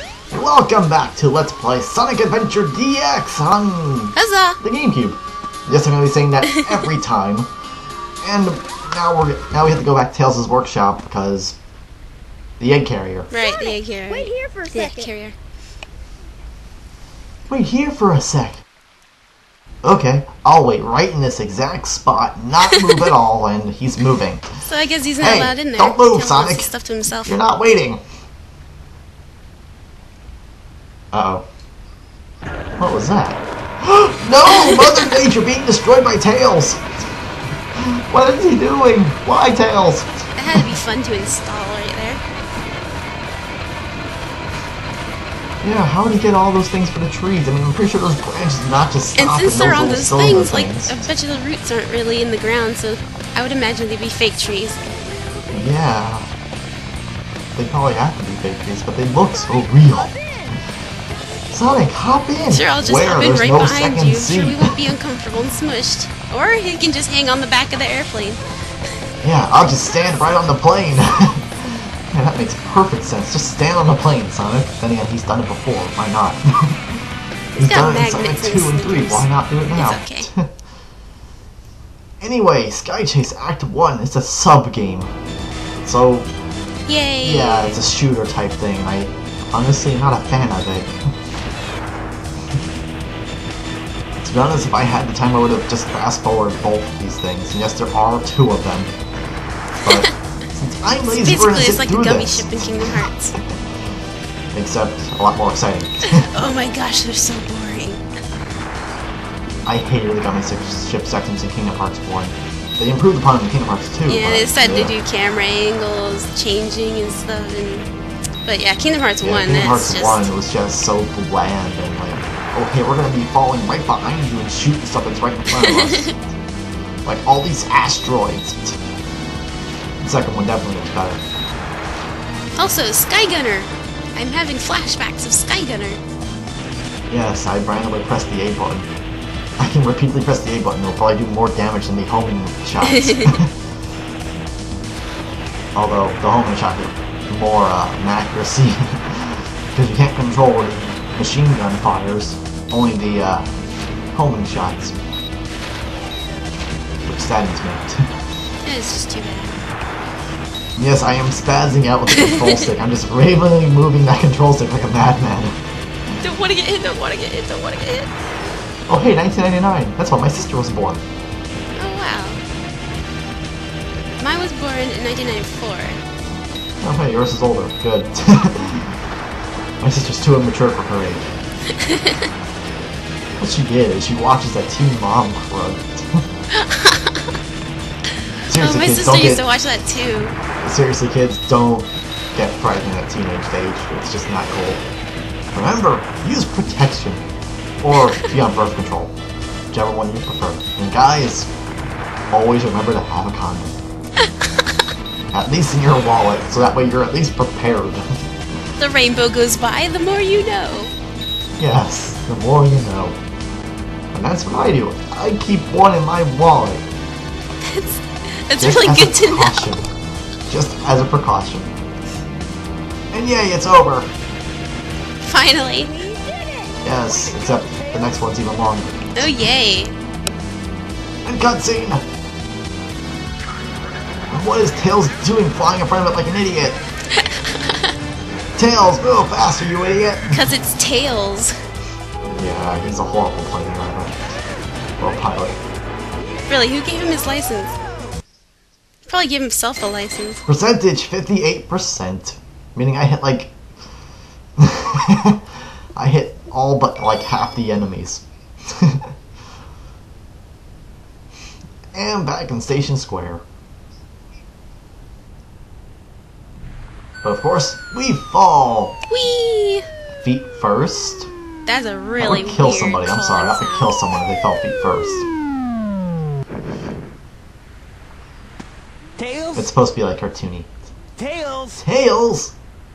Welcome back to Let's Play Sonic Adventure DX on Huzzah! the GameCube. Yes, I'm going to be saying that every time. And now we have to go back to Tails' workshop because the egg carrier. Right, the egg carrier. Wait here for a The second. egg carrier. Wait here for a sec. Okay, I'll wait right in this exact spot, not move at all, and he's moving. So I guess he's not Hey, allowed in there. don't move, Tails Sonic. wants his stuff to himself. You're not waiting. Uh-oh. What was that? No! Mother Nature being destroyed by Tails! What is he doing? Why, Tails? That had to be fun to install right there. Yeah, how did he get all those things for the trees? I mean, I'm pretty sure those branches did not just And stop since in they're those on little those cylinder things, like, things. I bet you the roots aren't really in the ground, so I would imagine they'd be fake trees. Yeah. They probably have to be fake trees, but they look so real. Sonic, hop in! Sure, I'll just Where? hop in There's right no behind second you. seat. Sure, we won't be uncomfortable and smushed. Or he can just hang on the back of the airplane. Yeah, I'll just stand right on the plane. Yeah, that makes perfect sense. Just stand on the plane, Sonic. Then again, he's done it before. Why not? He's got done it in Sonic magnets in 2 and 3. sneakers. Why not do it now? It's okay. Anyway, Sky Chase Act 1 is a sub-game. So, Yay! yeah, it's a shooter type thing. I honestly am not a fan of it. To be honest, if I had the time, I would have just fast-forwarded both of these things. And yes, there are two of them. But since I'm lazy, we're Basically, gonna it's sit like through the gummy this. ship in Kingdom Hearts. Except a lot more exciting. Oh my gosh, they're so boring. I hated the gummy ship sections in Kingdom Hearts 1. They improved upon it in Kingdom Hearts 2. Yeah, but, they decided yeah. to do camera angles, changing and stuff, but yeah, Kingdom Hearts 1, Kingdom that's Hearts just... 1 was just so bland and like, okay, we're gonna be falling right behind you and shooting stuff that's right in front of us. Like all these asteroids. The second one definitely was better. Also, Skygunner! I'm having flashbacks of Skygunner. Yes, I randomly pressed the A button. I can repeatedly press the A button, it'll probably do more damage than the homing shots. Although, the homing shot did more accuracy. Because you can't control where the machine gun fires, only the homing shots. Which saddens me. It's just too bad. Yes, I am spazzing out with the control stick. I'm just ravingly moving that control stick like a madman. Don't want to get hit, don't want to get hit, don't want to get hit. Oh hey, 1999. That's when my sister was born. Oh wow. Mine was born in 1994. Oh hey, yours is older. Good. My sister's too immature for her age. What she did is she watches that Teen Mom crud. Oh, my sister used to watch that too. Seriously, kids, don't get pregnant at teenage age. It's just not cool. Remember, use protection. Or be on birth control. Whichever one you prefer. And guys, always remember to have a condom. At least in your wallet, so that way you're at least prepared. The rainbow goes by, the more you know. Yes, the more you know. And that's what I do. I keep one in my wallet. It's Just really as good a to know. precaution. Just as a precaution. And yay, it's over. Finally. Yes, except the next one's even longer. Oh yay. And cutscene! And what is Tails doing flying in front of it like an idiot? Tails, move faster, you idiot! Cause it's Tails. Yeah, he's a horrible plane driver. Or pilot. Really, who gave him his license? Probably gave himself a license. Percentage 58%. Meaning I hit like I hit all but like half the enemies. And back in Station Square. But of course, we fall! Whee! Feet first. That's a really That would kill weird somebody. I'm sorry, that would sound. kill someone if they fell feet first. Tails? It's supposed to be like cartoony. Tails! Tails!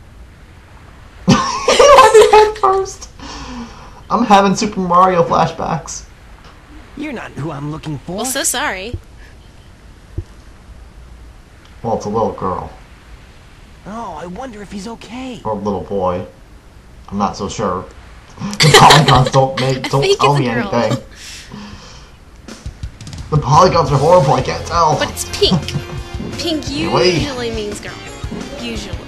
Why did head first? I'm having Super Mario flashbacks. You're not who I'm looking for. Well, so sorry. Well, it's a little girl. Oh, I wonder if he's okay. Or a little boy. I'm not so sure. The polygons don't think tell it's a me girl. anything. The polygons are horrible, I can't tell. But it's pink. Pink Wait. usually means girl. Usually.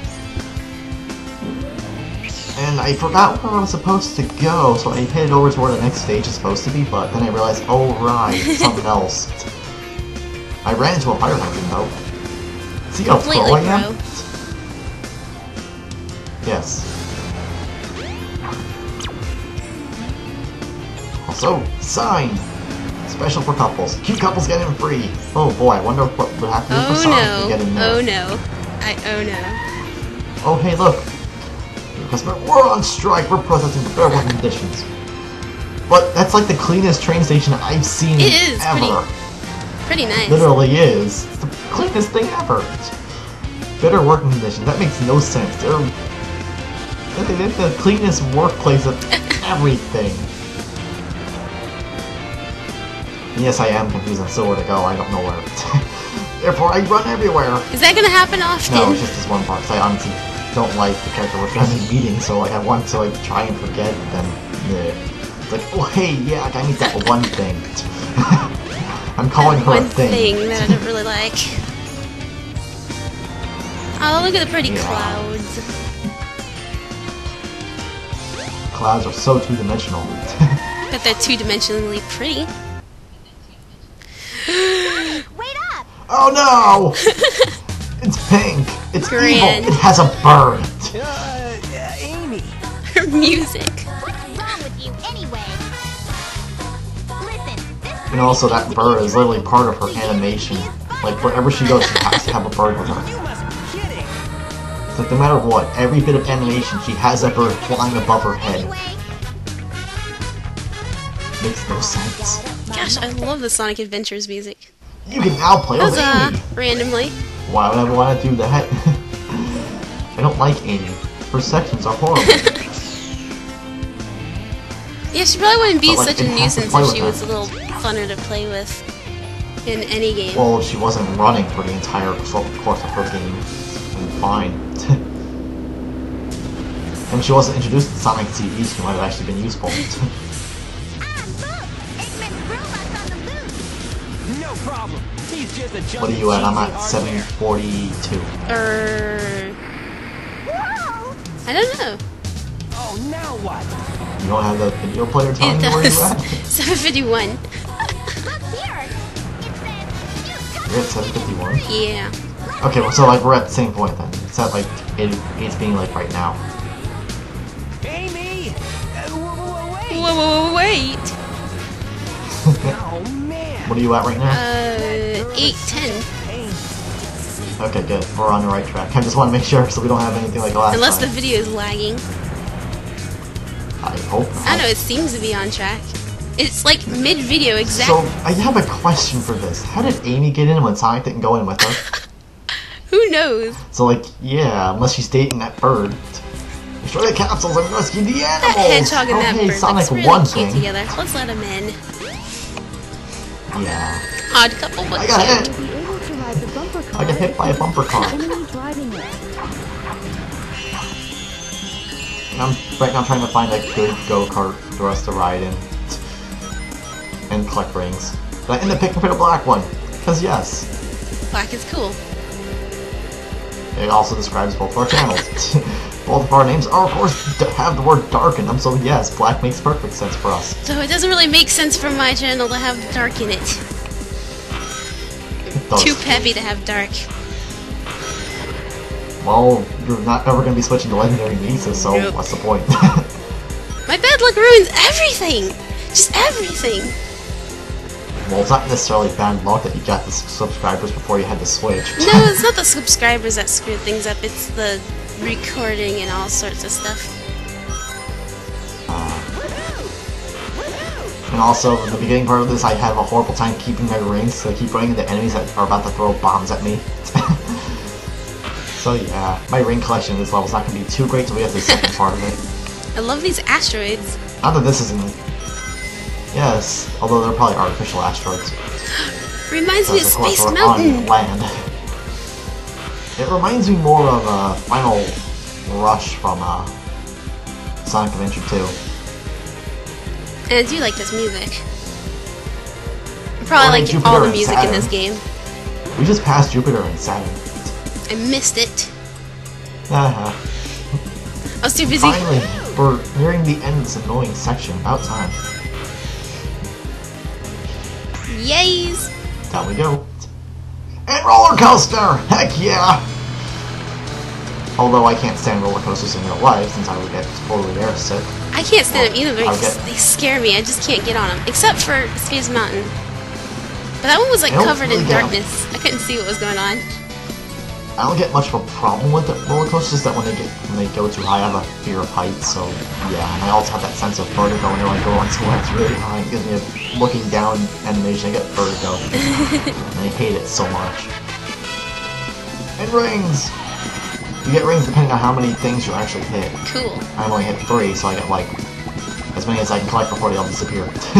And I forgot where I was supposed to go, so I headed over to where the next stage is supposed to be, but then I realized, oh right, it's something else. I ran into a fire hydrant though. See how pro I Completely am? pro. Yes. Also, sign! Special for couples. Cute couples get in free. Oh boy, I wonder what would happen if a Oh Sonic to get in no. there. Oh no. Oh no. Oh hey look! Customer, we're on strike, we're protesting for fair working conditions. But that's like the cleanest train station I've seen It is ever. Pretty nice. Literally is. It's the cleanest thing ever. Better working conditions, that makes no sense. They're the cleanest workplace of everything. Yes, I am confused on still where to go, I don't know where. Therefore, I run everywhere. Is that gonna happen often? No, it's just this one part, because I honestly don't like the character we're trying to meeting, so like, I want to like try and forget them. It's like, oh hey, yeah, I need that one thing. I'm calling her One a thing. thing that I don't really like. Oh, look at the pretty Yeah. clouds. Clouds are so two-dimensional. But they're two-dimensionally pretty. Wait up! Oh no! It's pink! It's Grand. evil! It has a bird! Amy. Her music. What's wrong with you anyway? Listen, this And also that bird is literally part of her animation. Like wherever she goes, she has to have a bird with her. You must be kidding. It's like no matter what, every bit of animation, she has that bird flying above her head. anyway. Makes no sense. Gosh, I love the Sonic Adventures music. You can now play as Huzzah! Amy! Randomly. Why would I want to do that? I don't like Amy. Her sections are horrible. Yeah, she probably wouldn't be But, like, such a it has to nuisance play if with she her. was a little funner to play with in any game. Well, if she wasn't running for the entire course of her game, then fine. And if she wasn't introduced to Sonic TV, she might have actually been useful. Ah, look! Eggman's robot's on the loose! No problem. He's just a What are you at? I'm at 742. Whoa! I don't know. Oh, now what? You don't have the video player telling It you where does. you're at? 751. Look here! It says, You're at 751? Yeah. Okay, well, so like we're at the same point then. It's at like it's being like right now. Amy! Wait! Whoa, wait. Oh, man. What are you at right now? 810. Amy. Okay, good. We're on the right track. I just want to make sure so we don't have anything like last Unless the time. video is lagging. I hope not. I don't know, it seems to be on track. It's like mid-video, So, exactly. I have a question for this. How did Amy get in when Sonic didn't go in with her? Who knows? So, like, yeah, unless she's dating that bird. Destroy the capsules and rescue the animals! That hedgehog and that Okay, bird Sonic looks really one cute thing. together. Let's let them in. Yeah. Odd couple, but I got cute. hit! Be able to ride the bumper car. I got hit by a bumper car. Enemy driving it. And I'm right now trying to find a good go-kart for us to ride in. And collect rings. But I end up picking for the black one. Because yes. Black is cool. It also describes both of our channels. Both of our names are, of course, have the word dark in them, so yes, black makes perfect sense for us. So it doesn't really make sense for my channel to have dark in it. It does. Too peppy to have dark. Well, you're not ever going to be switching to Legendary Misa, so Nope. what's the point? My bad luck ruins everything! Just everything! Well, it's not necessarily bad luck that you got the subscribers before you had to switch. No, it's not the subscribers that screw things up, it's the recording and all sorts of stuff. And also, in the beginning part of this, I have a horrible time keeping my rings, so I keep running into enemies that are about to throw bombs at me. So yeah, my ring collection in this level is not going to be too great till we get to the second part of it. I love these asteroids. Not that this isn't... Yes, although they're probably artificial asteroids. Reminds me of Because, of course, Space we're Mountain. on land. It reminds me more of Final Rush from Sonic Adventure 2. And I do like this music. I probably Or like Jupiter all the and music in Saturn. this game. We just passed Jupiter and Saturn. I missed it. Haha. I was too busy. Finally, we're nearing the end of this annoying section. About time. Yays! Down we go. And roller coaster! Heck yeah! Although I can't stand roller coasters in real life since I would get totally airsick. I can't stand them either, but I'll get- they scare me. I just can't get on them. Except for Space Mountain. But that one was like I don't covered really in get 'em. darkness. I couldn't see what was going on. I don't get much of a problem with the roller coasters that when they go too high, I have a fear of heights, so yeah, and I also have that sense of vertigo whenever I go on somewhere that's really high. It gives me a looking down animation, I get vertigo. And I hate it so much. And rings! You get rings depending on how many things you actually hit. Cool. I've only hit 3, so I get like as many as I can collect before they all disappear.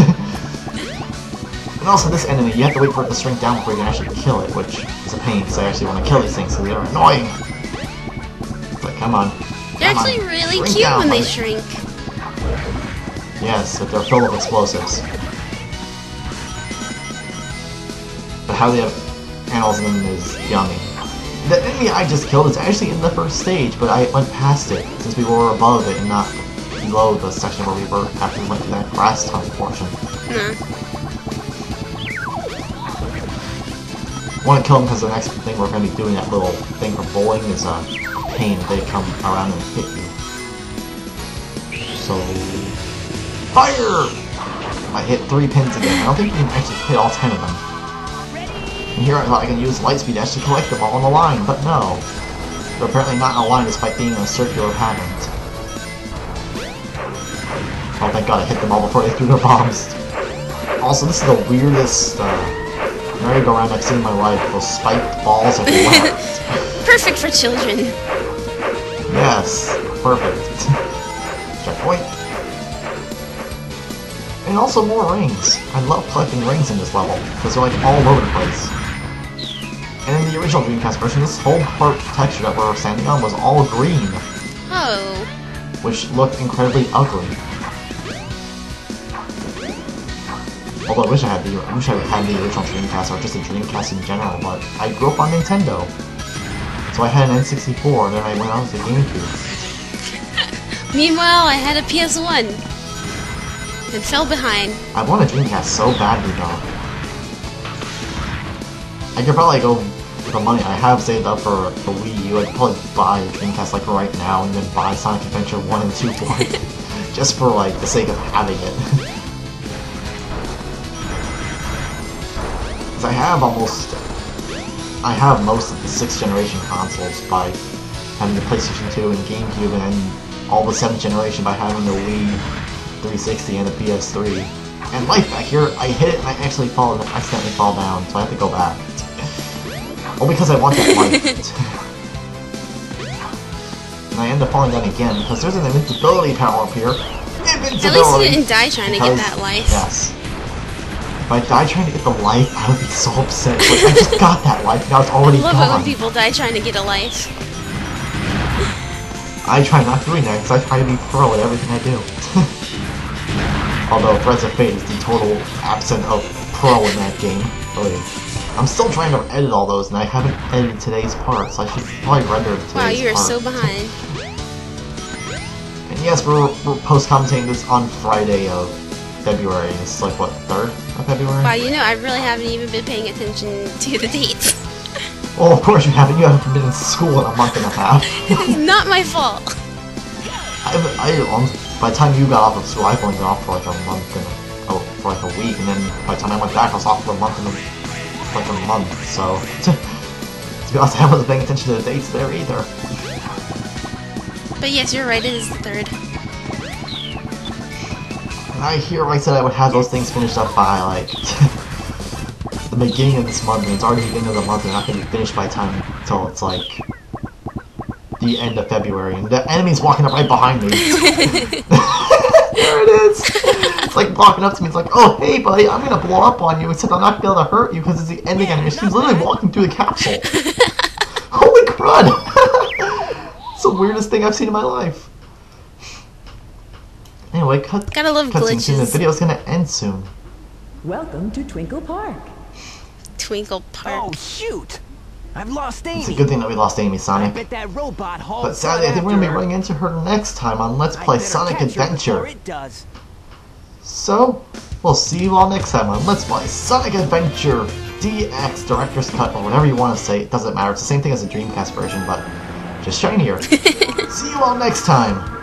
And also this enemy, you have to wait for it to shrink down before you can actually kill it, which is a pain because I actually want to kill these things because they're annoying. It's like, come on. They're come on, actually really shrink cute down, when they buddy. shrink. Yes, but they're filled with explosives. But how they have animals in them is yummy. The enemy I just killed is actually in the first stage, but I went past it since we were above it and not below the section where we were after we went to that grass tunnel portion. Nah. I want to kill him because the next thing we're going to be doing, that little thing for bowling, is a pain if they come around and hit you. So... Fire! I hit 3 pins again. I don't think you can actually hit all 10 of them. And here I thought I can use Lightspeed to actually collect them all on the line, but no. They're apparently not in a line despite being in a circular pattern. Oh, thank god I hit them all before they threw their bombs. Also, this is the weirdest merry-go-round I've seen in my life. Those spiked balls everywhere. Perfect for children. Yes, perfect. Checkpoint. And also more rings. I love collecting rings in this level, because they're like all over the place. And in the original Dreamcast version, this whole part texture that we're standing on was all green, Oh. which looked incredibly ugly. Although I wish I had the original Dreamcast or just a Dreamcast in general, but I grew up on Nintendo. So I had an N64, then I went on to GameCube. Meanwhile, I had a PS1. And fell behind. I want a Dreamcast so badly though. I could probably go with the money I have saved up for the Wii U. I could probably buy a Dreamcast like right now and then buy Sonic Adventure 1 and 2 for it. Just for like the sake of having it. Because I have most of the 6th generation consoles by having the PlayStation 2 and GameCube, and then all the 7th generation by having the Wii 360 and the PS3. And life back here, I hit it and I actually accidentally fall down, so I have to go back. Well, because I want that life. And I end up falling down again, because there's an invincibility power up here. Invincibility! At least you didn't die trying to get that life. Yes. If I died trying to get the life, I would be so upset. Like, I just got that life, now it's already I love gone. it when people die trying to get a life. I try not doing that, because I try to be pro at everything I do. Although Threads of Fate is the total absent of pro in that game. Really. I'm still trying to edit all those, and I haven't edited today's part, so I should probably render today's part. Wow, you are so behind. And yes, we're post-commentating this on Friday of February. This is like, what, 3rd of February? Wow, you know, I really haven't even been paying attention to the dates. Well, of course you haven't. You haven't been in school in a month and a half. It's not my fault. By the time you got off of school, I've only been off for like a month and for like a week, and then by the time I went back, I was off for a month and like a month. So to be honest, I wasn't paying attention to the dates there either. But yes, you're right. It is the 3rd. And I said I would have those things finished up by like the beginning of this month, and it's already the beginning of the month, and not going to be finished by the time until it's like the end of February, and the enemy's walking up right behind me. There it is! It's like walking up to me, it's like, oh hey buddy, I'm gonna blow up on you, except I'm not gonna be able to hurt you because it's the ending animation. She's literally walking through the capsule. Holy crud! It's the weirdest thing I've seen in my life. Anyway, Gotta love cutscene soon. The glitches. video's gonna end soon. Welcome to Twinkle Park. Twinkle Park. Oh, shoot! I've lost Amy. It's a good thing that we lost Amy, I Sonic. bet that robot hauled But sadly, I think we're gonna be after her. running into her next time on Let's I Play better Sonic catch her Adventure. before it does. So, we'll see you all next time on Let's Play Sonic Adventure DX Director's Cut, or whatever you want to say. It doesn't matter. It's the same thing as the Dreamcast version, but just shinier. See you all next time.